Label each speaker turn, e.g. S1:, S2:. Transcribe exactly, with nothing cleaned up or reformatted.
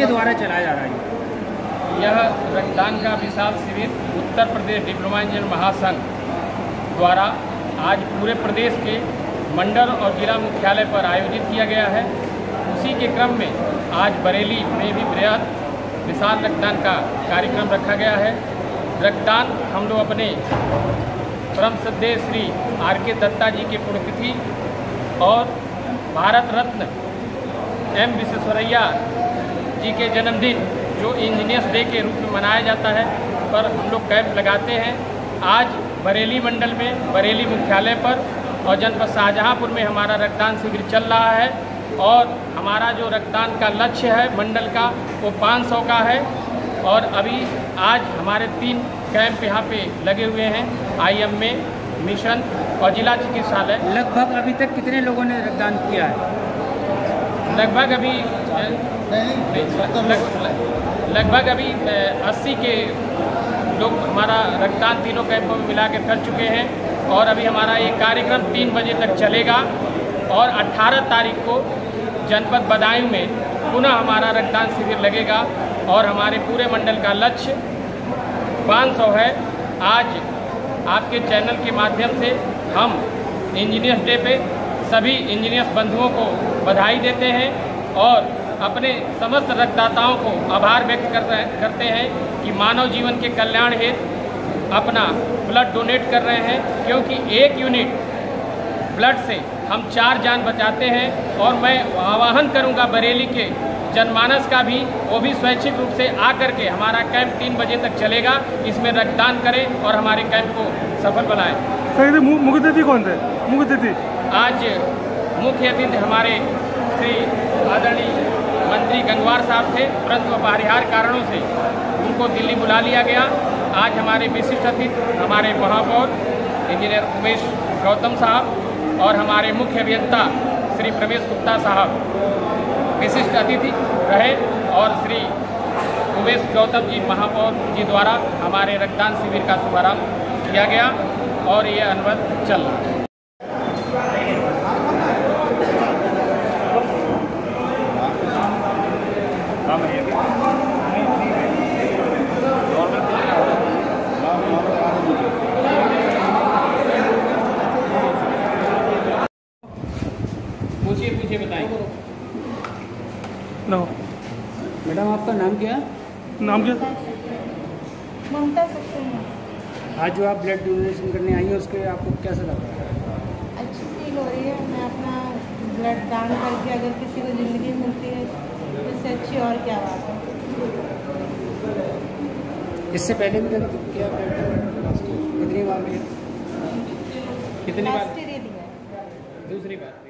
S1: किसके द्वारा चलाया जा रहा है?
S2: यह रक्तदान का विशाल शिविर उत्तर प्रदेश डिप्लोमा इंजीनियर महासंघ द्वारा आज पूरे प्रदेश के मंडल और जिला मुख्यालय पर आयोजित किया गया है। उसी के क्रम में आज बरेली में भी बृहद विशाल रक्तदान का कार्यक्रम रखा गया है। रक्तदान हम लोग अपने परम श्रद्धेय श्री आर के दत्ता जी की पुण्यतिथि और भारत रत्न एम विश्वेश्वरैया जी के जन्मदिन जो इंजीनियर्स डे के रूप में मनाया जाता है पर हम लोग कैंप लगाते हैं। आज बरेली मंडल में बरेली मुख्यालय पर और जनपद शाहजहांपुर में हमारा रक्तदान शिविर चल रहा है और हमारा जो रक्तदान का लक्ष्य है मंडल का वो पाँच सौ का है। और अभी आज हमारे तीन कैंप यहाँ पे लगे हुए हैं, आई एम में, मिशन और जिला चिकित्सालय।
S1: लगभग अभी तक कितने लोगों ने रक्तदान किया है?
S2: लगभग अभी लगभग अभी अस्सी के लोग हमारा रक्तदान तीनों कैंपों में मिला के कर चुके हैं। और अभी हमारा ये कार्यक्रम तीन बजे तक चलेगा और अठारह तारीख को जनपद बदायूं में पुनः हमारा रक्तदान शिविर लगेगा और हमारे पूरे मंडल का लक्ष्य पाँच सौ है। आज आपके चैनल के माध्यम से हम इंजीनियर्स डे पे सभी इंजीनियर्स बंधुओं को बधाई देते हैं और अपने समस्त रक्तदाताओं को आभार व्यक्त करते हैं कि मानव जीवन के कल्याण हेतु अपना ब्लड डोनेट कर रहे हैं, क्योंकि एक यूनिट ब्लड से हम चार जान बचाते हैं। और मैं आह्वान करूंगा बरेली के जनमानस का भी, वो भी स्वैच्छिक रूप से आकर के हमारा कैंप तीन बजे तक चलेगा, इसमें रक्तदान करें और हमारे कैंप को सफल बनाएं।
S3: सर मुख्य अतिथि कौन थे? मुख्य अतिथि
S2: आज मुख्य अतिथि हमारे श्री आदरणीय मंत्री गंगवार साहब थे, परंतु अपरिहार्य कारणों से उनको दिल्ली बुला लिया गया। आज हमारे विशिष्ट अतिथि हमारे महापौर इंजीनियर उमेश गौतम साहब और हमारे मुख्य अभियंता श्री प्रवेश गुप्ता साहब विशिष्ट अतिथि रहे और श्री उमेश गौतम जी महापौर जी द्वारा हमारे रक्तदान शिविर का शुभारंभ किया गया और ये अनुबंध चल रहा है। पूछिए पूछिए बताएं।
S3: नो
S1: मैडम आपका नाम क्या है?
S3: नाम क्या?
S4: ममता सक्सेना।
S1: आज जो आप ब्लड डोनेशन करने आई हैं उसके आपको कैसा लग रहा है?
S4: अच्छी फील हो रही है। मैं अपना ब्लड दान करके अगर किसी को ज़िंदगी मिलती है इससे अच्छी और क्या बात है।
S1: इससे पहले भी क्या कितनी बार किया?
S2: कितनी बार?
S4: दिया
S2: दूसरी बार।